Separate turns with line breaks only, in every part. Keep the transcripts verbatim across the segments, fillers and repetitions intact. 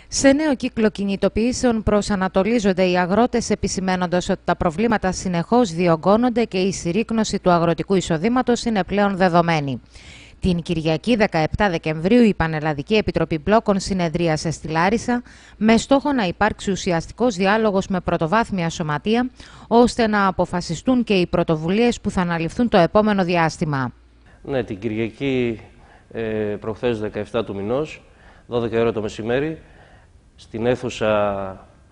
Σε νέο κύκλο κινητοποιήσεων προσανατολίζονται οι αγρότες, επισημαίνοντας ότι τα προβλήματα συνεχώς διωγγώνονται και η συρρίκνωση του αγροτικού εισοδήματος είναι πλέον δεδομένη. Την Κυριακή δεκαεπτά Δεκεμβρίου η Πανελλαδική Επιτροπή Μπλόκων συνεδρίασε στη Λάρισα με στόχο να υπάρξει ουσιαστικός διάλογος με πρωτοβάθμια σωματεία, ώστε να αποφασιστούν και οι πρωτοβουλίες που θα αναλυφθούν το επόμενο διάστημα.
Ναι, την Κυριακή ε, προχθές δεκαεπτά του μηνός, δώδεκα η ώρα το μεσημέρι, στην αίθουσα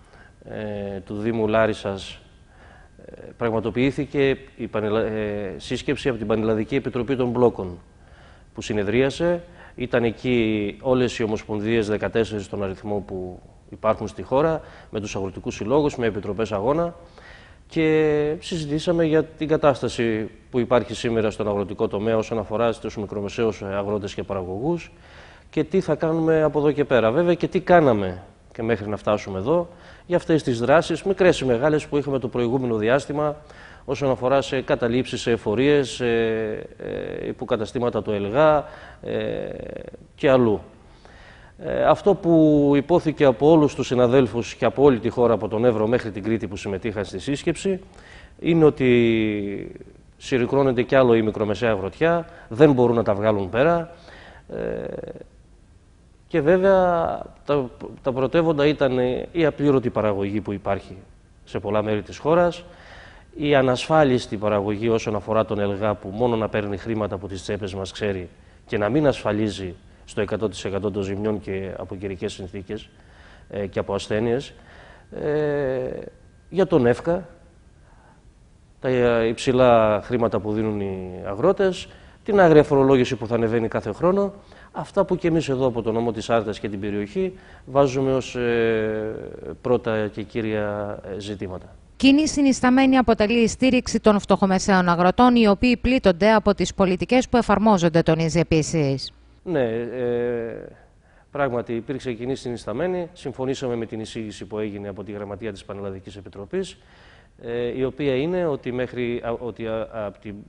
ε, του Δήμου Λάρισσας ε, πραγματοποιήθηκε η πανελα... ε, σύσκεψη από την Πανελλαδική Επιτροπή των Μπλόκων που συνεδρίασε. Ήταν εκεί όλες οι ομοσπονδίες, δεκατέσσερις στον αριθμό που υπάρχουν στη χώρα, με τους αγροτικούς συλλόγους, με επιτροπές αγώνα και συζητήσαμε για την κατάσταση που υπάρχει σήμερα στον αγροτικό τομέα όσον αφορά στους μικρομεσαίους αγρότες και παραγωγούς και τι θα κάνουμε από εδώ και πέρα. Βέβαια και τι κάναμε και μέχρι να φτάσουμε εδώ για αυτές τις δράσεις, μικρές ή μεγάλες, που είχαμε το προηγούμενο διάστημα όσον αφορά σε καταλήψεις, σε εφορίες, σε ε, υποκαταστήματα του ΕΛΓΑ ε, και αλλού. Ε, αυτό που υπόθηκε από όλους τους συναδέλφους και από όλη τη χώρα, από τον Εύρο μέχρι την Κρήτη που συμμετείχαν στη σύσκεψη, είναι ότι συρρικνώνεται κι άλλο η μικρομεσαία αγροτιά, δεν μπορούν να τα βγάλουν πέρα. Ε, και βέβαια τα, τα πρωτεύοντα ήταν η απλήρωτη παραγωγή που υπάρχει σε πολλά μέρη της χώρας, η ανασφάλιστη παραγωγή όσον αφορά τον ΕΛΓΑ, που μόνο να παίρνει χρήματα από τις τσέπες μας ξέρει και να μην ασφαλίζει στο εκατό τοις εκατό των ζημιών και από καιρικές συνθήκες ε, και από ασθένειες. Ε, για τον ΕΦΚΑ, τα υψηλά χρήματα που δίνουν οι αγρότες, την άγρια φορολόγηση που θα ανεβαίνει κάθε χρόνο, αυτά που και εμείς εδώ από το νομό της Άρτας και την περιοχή βάζουμε ως ε, πρώτα και κύρια ζητήματα.
Κοινή συνισταμένη αποτελεί η στήριξη των φτωχομεσαίων αγροτών, οι οποίοι πλήττονται από τις πολιτικές που εφαρμόζονται, τονίζει επίσης.
Ναι, ε, πράγματι υπήρξε κοινή συνισταμένη. Συμφωνήσαμε με την εισήγηση που έγινε από τη Γραμματεία της Πανελλαδικής Επιτροπής, ε, η οποία είναι ότι, μέχρι, α, ότι α, α, από την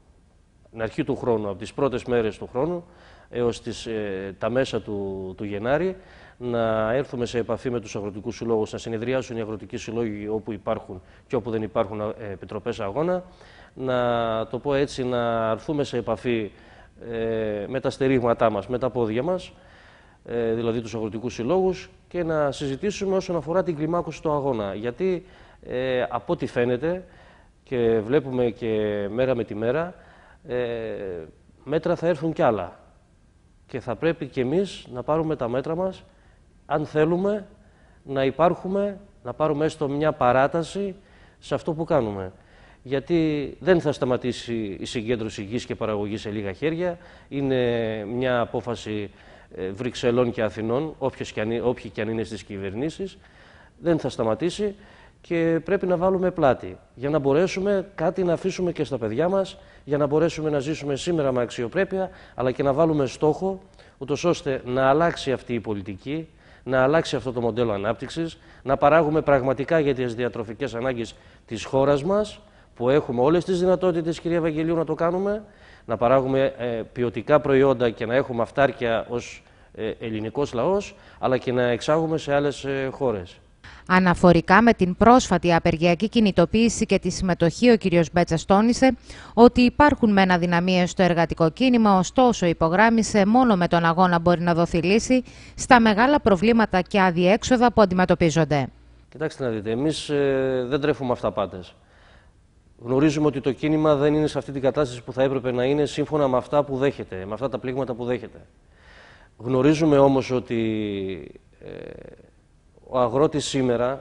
αρχή του χρόνου, από τις πρώτες μέρες του χρόνου έως τις, ε, τα μέσα του, του Γενάρη, να έρθουμε σε επαφή με τους αγροτικούς συλλόγους, να συνεδριάσουν οι αγροτικοί συλλόγοι όπου υπάρχουν και όπου δεν υπάρχουν ε, επιτροπές αγώνα, να το πω έτσι, να έρθουμε σε επαφή ε, με τα στερίγματά μας, με τα πόδια μας, ε, δηλαδή τους αγροτικούς συλλόγους, και να συζητήσουμε όσον αφορά την κλιμάκωση του αγώνα. Γιατί ε, από ό,τι φαίνεται και βλέπουμε και μέρα με τη μέρα, ε, μέτρα θα έρθουν κι άλλα. Και θα πρέπει και εμείς να πάρουμε τα μέτρα μας, αν θέλουμε να υπάρχουμε, να πάρουμε έστω μια παράταση σε αυτό που κάνουμε. Γιατί δεν θα σταματήσει η συγκέντρωση γης και παραγωγής σε λίγα χέρια. Είναι μια απόφαση Βρυξελών και Αθηνών, όποιοι και αν, όποιοι και αν είναι στις κυβερνήσεις. Δεν θα σταματήσει και πρέπει να βάλουμε πλάτη για να μπορέσουμε κάτι να αφήσουμε και στα παιδιά μας, για να μπορέσουμε να ζήσουμε σήμερα με αξιοπρέπεια, αλλά και να βάλουμε στόχο, ούτως ώστε να αλλάξει αυτή η πολιτική, να αλλάξει αυτό το μοντέλο ανάπτυξης, να παράγουμε πραγματικά για τις διατροφικές ανάγκες της χώρας μας, που έχουμε όλες τις δυνατότητες, κυρία Βαγγελίου, να το κάνουμε, να παράγουμε ε, ποιοτικά προϊόντα και να έχουμε αυτάρκεια ως ε, ελληνικός λαός, αλλά και να εξάγουμε σε άλλες ε, χώρες.
Αναφορικά με την πρόσφατη απεργιακή κινητοποίηση και τη συμμετοχή, ο κ. Μπέτσας τόνισε ότι υπάρχουν μεν αδυναμίες στο εργατικό κίνημα, ωστόσο υπογράμμισε μόνο με τον αγώνα μπορεί να δοθεί λύση στα μεγάλα προβλήματα και αδιέξοδα που αντιμετωπίζονται.
Κοιτάξτε να δείτε, εμείς ε, δεν τρέφουμε αυταπάτες. Γνωρίζουμε ότι το κίνημα δεν είναι σε αυτή την κατάσταση που θα έπρεπε να είναι σύμφωνα με αυτά που δέχεται, με αυτά τα πλήγματα που δέχεται. Γνωρίζουμε όμως ότι ε, ο αγρότης σήμερα,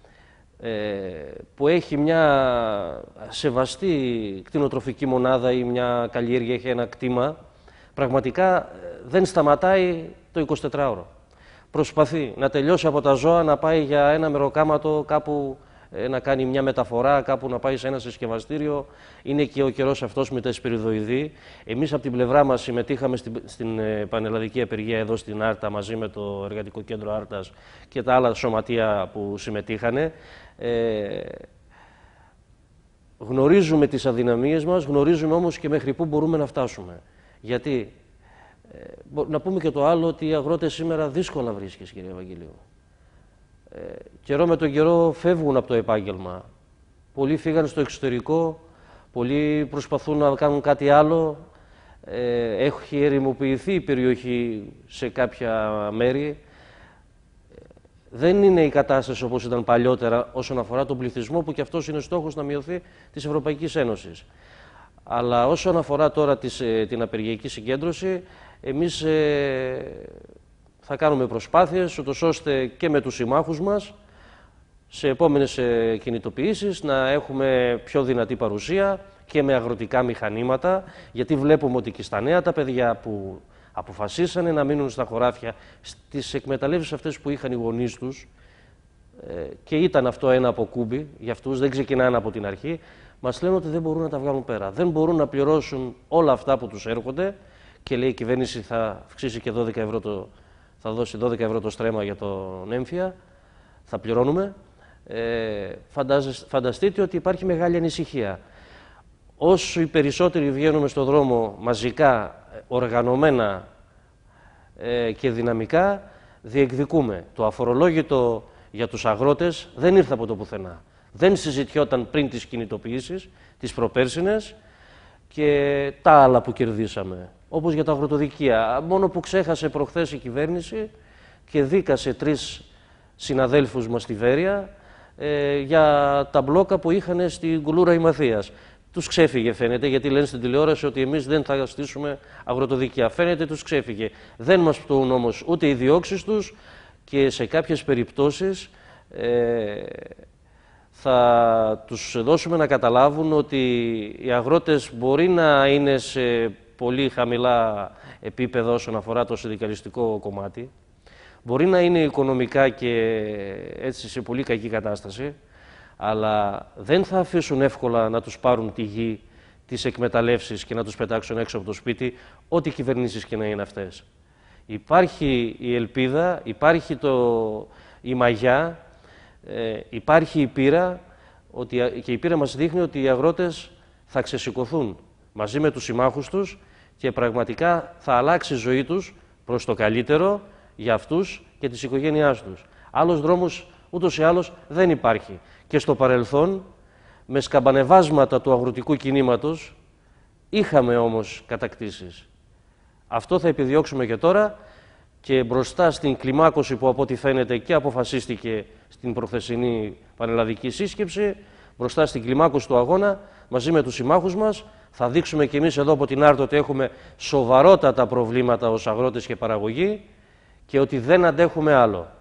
ε, που έχει μια σεβαστή κτηνοτροφική μονάδα ή μια καλλιέργεια, έχει ένα κτήμα, πραγματικά δεν σταματάει το εικοσιτετράωρο. Προσπαθεί να τελειώσει από τα ζώα, να πάει για ένα μεροκάματο κάπου, ε, να κάνει μια μεταφορά, κάπου να πάει σε ένα συσκευαστήριο. Είναι και ο καιρός αυτός με τα εσπεριδοειδή. Εμείς από την πλευρά μας συμμετείχαμε στην, στην ε, πανελλαδική απεργία εδώ στην Άρτα, μαζί με το Εργατικό Κέντρο Άρτας και τα άλλα σωματεία που συμμετείχανε. Ε, γνωρίζουμε τις αδυναμίες μας, γνωρίζουμε όμως και μέχρι πού μπορούμε να φτάσουμε. Γιατί, ε, να πούμε και το άλλο, ότι οι αγρότες σήμερα δύσκολα βρίσκεις, κυρία Βαγγελίου. ε, καιρό με τον καιρό φεύγουν από το επάγγελμα. Πολλοί φύγαν στο εξωτερικό, πολλοί προσπαθούν να κάνουν κάτι άλλο. Ε, έχει ερημοποιηθεί η περιοχή σε κάποια μέρη. Δεν είναι η κατάσταση όπως ήταν παλιότερα όσον αφορά τον πληθυσμό, που και αυτός είναι στόχος να μειωθεί της Ευρωπαϊκής Ένωσης. Αλλά όσον αφορά τώρα της, την απεργιακή συγκέντρωση, εμείς ε, θα κάνουμε προσπάθειες, ούτως ώστε και με τους συμμάχους μας, σε επόμενες ε, κινητοποιήσεις, να έχουμε πιο δυνατή παρουσία και με αγροτικά μηχανήματα, γιατί βλέπουμε ότι και στα νέα τα παιδιά που αποφασίσανε να μείνουν στα χωράφια, στις εκμεταλλεύσεις αυτές που είχαν οι γονείς τους, ε, και ήταν αυτό ένα αποκούμπι για αυτούς, δεν ξεκινάνε από την αρχή, μας λένε ότι δεν μπορούν να τα βγάλουν πέρα. Δεν μπορούν να πληρώσουν όλα αυτά που τους έρχονται, και λέει η κυβέρνηση θα αυξήσει και δώδεκα ευρώ το, θα δώσει δώδεκα ευρώ το στρέμμα για τον έμφυα, θα πληρώνουμε. Ε, φανταστείτε ότι υπάρχει μεγάλη ανησυχία. Όσο οι περισσότεροι βγαίνουμε στον δρόμο μαζικά, οργανωμένα ε, και δυναμικά, διεκδικούμε. Το αφορολόγητο για τους αγρότες δεν ήρθε από το πουθενά. Δεν συζητιόταν πριν τις κινητοποιήσεις, τις προπέρσινες και τα άλλα που κερδίσαμε. Όπως για τα αγροτοδικεία. Μόνο που ξέχασε προχθές η κυβέρνηση και δίκασε τρεις συναδέλφους μας στη Βέρεια ε, για τα μπλόκα που είχαν στην Κουλούρα Ημαθίας. Τους ξέφυγε, φαίνεται, γιατί λένε στην τηλεόραση ότι εμείς δεν θα στήσουμε αγροτοδικεία. Φαίνεται τους ξέφυγε. Δεν μας πτωούν όμως ούτε οι διώξεις τους, και σε κάποιες περιπτώσεις ε, θα τους δώσουμε να καταλάβουν ότι οι αγρότες μπορεί να είναι σε πολύ χαμηλά επίπεδα όσον αφορά το συνδικαλιστικό κομμάτι, μπορεί να είναι οικονομικά και έτσι σε πολύ κακή κατάσταση, αλλά δεν θα αφήσουν εύκολα να τους πάρουν τη γη, τις εκμεταλλεύσεις και να τους πετάξουν έξω από το σπίτι, ό,τι κυβερνήσεις και να είναι αυτές. Υπάρχει η ελπίδα, υπάρχει το, η μαγιά, ε, υπάρχει η πείρα, ότι, και η πείρα μας δείχνει ότι οι αγρότες θα ξεσηκωθούν μαζί με τους συμμάχους τους και πραγματικά θα αλλάξει η ζωή τους προς το καλύτερο για αυτούς και τις οικογένειάς τους. Άλλος δρόμος ούτως ή άλλως δεν υπάρχει. Και στο παρελθόν, με σκαμπανεβάσματα του αγροτικού κινήματος, είχαμε όμως κατακτήσεις. Αυτό θα επιδιώξουμε και τώρα, και μπροστά στην κλιμάκωση που από ό,τι φαίνεται και αποφασίστηκε στην προχθεσινή πανελλαδική σύσκεψη, μπροστά στην κλιμάκωση του αγώνα, μαζί με τους συμμάχους μας, θα δείξουμε και εμείς εδώ από την Άρτο ότι έχουμε σοβαρότατα προβλήματα ως αγρότες και παραγωγή και ότι δεν αντέχουμε άλλο.